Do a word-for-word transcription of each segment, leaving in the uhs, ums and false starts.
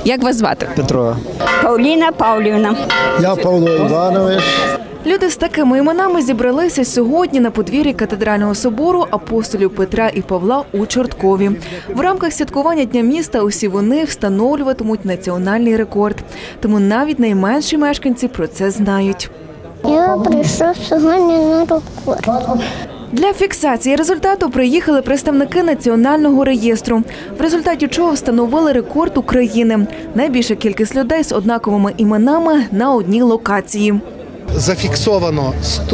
Як вас звати? Петро. Павліна Павлівна. Я Павло Іванович. Люди з такими іменами зібралися сьогодні на подвір'ї катедрального собору апостолів Петра і Павла у Чорткові. В рамках святкування Дня міста усі вони встановлюватимуть національний рекорд. Тому навіть найменші мешканці про це знають. Я прийшов сьогодні на рекорд. Для фіксації результату приїхали представники національного реєстру, в результаті чого встановили рекорд України. Найбільша кількість людей з однаковими іменами на одній локації. Зафіксовано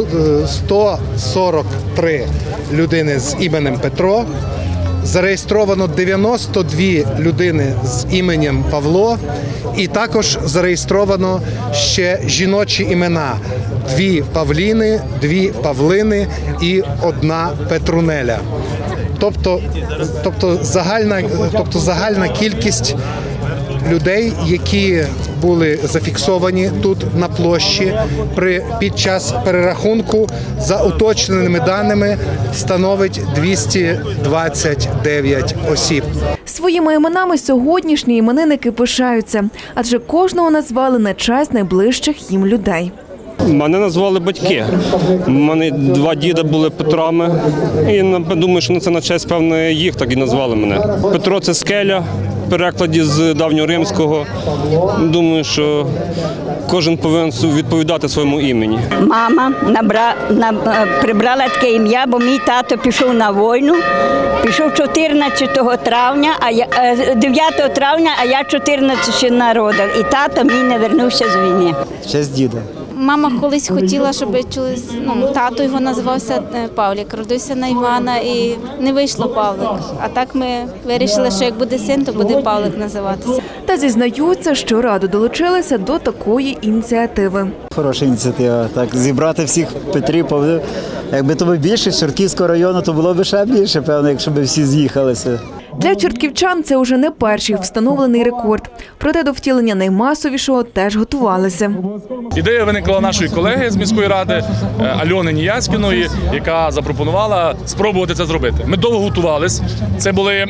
сто сорок три людини з іменем Петро, зареєстровано дев'яносто дві людини з іменем Павло і також зареєстровано ще жіночі імена – дві Павліни, дві Павлини і одна Петрунеля. Тобто, тобто, загальна, тобто загальна кількість людей, які були зафіксовані тут на площі при, під час перерахунку, за уточненими даними, становить двісті двадцять дев'ять осіб. Своїми іменами сьогоднішні іменинники пишаються, адже кожного назвали на честь найближчих їм людей. Мене назвали батьки. У мене два діда були Петрами. І думаю, що це на честь, певно, їх так і назвали мене. Петро – це скеля, в перекладі з давньоримського. Думаю, що кожен повинен відповідати своєму імені. Мама набра, на, прибрала таке ім'я, бо мій тато пішов на війну. Пішов чотирнадцятого травня, а я, дев'ятого травня, а я чотирнадцятого народив. І тато мій не вернувся з війни. В честь діда. Мама колись хотіла, щоб чулись, ну, тато його називався Павлік, родився на Івана і не вийшло Павлик. А так ми вирішили, що як буде син, то буде Павлик називатися. Та зізнаються, що радо долучилися до такої ініціативи. Хороша ініціатива. Так, зібрати всіх Петрів, Павлів. Якби то більше з Чортківського району, то було б ще більше, певно, якщо б всі з'їхалися. Для чортківчан це вже не перший встановлений рекорд. Проте до втілення наймасовішого теж готувалися. Ідея виникла нашої колеги з міської ради Альони Ніяськіної, яка запропонувала спробувати це зробити. Ми довго готувалися. Це були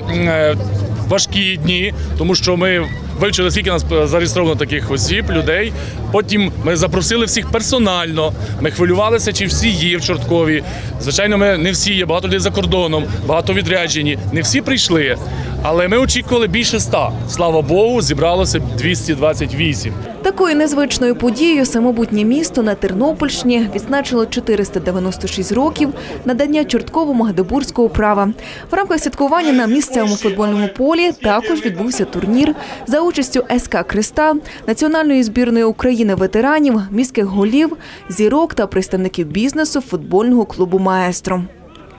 важкі дні, тому що ми вивчили, скільки нас зареєстровано таких осіб, людей. Потім ми запросили всіх персонально, ми хвилювалися, чи всі є в Чорткові. Звичайно, ми не всі є, багато людей за кордоном, багато відряджені, не всі прийшли. Але ми очікували більше ста. Слава Богу, зібралося двісті двадцять вісім. Такою незвичною подією самобутнє місто на Тернопільщині відзначило чотириста дев'яносто шість років надання Чортково-Магдебурзького права. В рамках святкування на місцевому футбольному полі також відбувся турнір за участю ес ка «Креста», Національної збірної України ветеранів, міських голів, зірок та представників бізнесу футбольного клубу «Маестро».